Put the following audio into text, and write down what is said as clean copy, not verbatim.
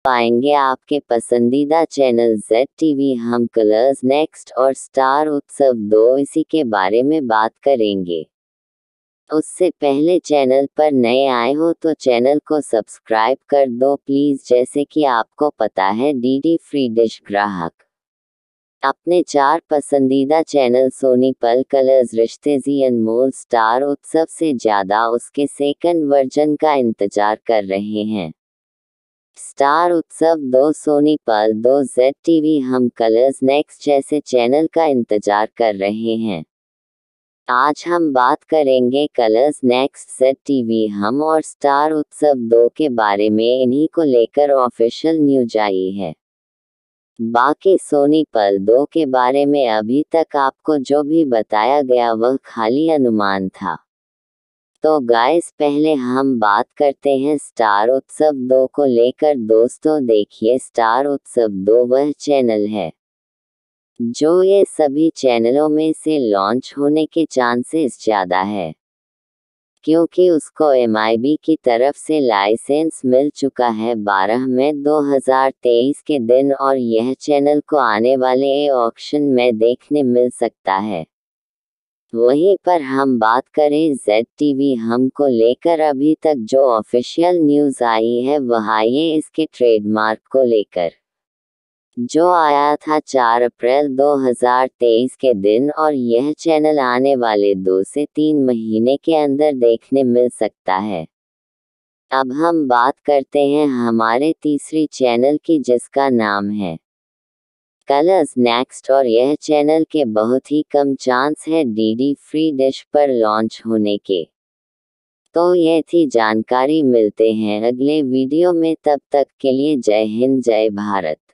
पाएंगे आपके पसंदीदा चैनल जेड टीवी हम कलर्स नेक्स्ट और स्टार उत्सव 2 इसी के बारे में बात करेंगे। उससे पहले चैनल पर नए आए हो तो चैनल को सब्सक्राइब कर दो प्लीज। जैसे कि आपको पता है डीडी फ्री डिश ग्राहक अपने 4 पसंदीदा चैनल सोनी पल कलर्स रिश्ते जी अनमोल स्टार उत्सव से ज़्यादा उसके सेकंड वर्जन का इंतजार कर रहे हैं। Star Utsav 2 Sony Pal 2 Z TV हम कलर्स नेक्स्ट जैसे चैनल का इंतजार कर रहे हैं। आज हम बात करेंगे कलर्स नेक्स्ट जेड टीवी हम और स्टार उत्सव 2 के बारे में। इन्हीं को लेकर ऑफिशियल न्यूज आई है। बाकी सोनी पल 2 के बारे में अभी तक आपको जो भी बताया गया वह खाली अनुमान था। तो गाइस पहले हम बात करते हैं स्टार उत्सव 2 को लेकर। दोस्तों देखिए स्टार उत्सव 2 वह चैनल है जो ये सभी चैनलों में से लॉन्च होने के चांसेस ज़्यादा है, क्योंकि उसको एमआईबी की तरफ से लाइसेंस मिल चुका है 12 मई 2023 के दिन और यह चैनल को आने वाले ऑक्शन में देखने मिल सकता है। वहीं पर हम बात करें जेड टीवी हम को लेकर अभी तक जो ऑफिशियल न्यूज़ आई है वह आई है इसके ट्रेडमार्क को लेकर, जो आया था 4 अप्रैल 2023 के दिन और यह चैनल आने वाले 2 से 3 महीने के अंदर देखने मिल सकता है। अब हम बात करते हैं हमारे तीसरी चैनल की जिसका नाम है कलर्स नेक्स्ट और यह चैनल के बहुत ही कम चांस है डीडी फ्री डिश पर लॉन्च होने के। तो ये थी जानकारी, मिलते हैं अगले वीडियो में, तब तक के लिए जय हिंद जय भारत।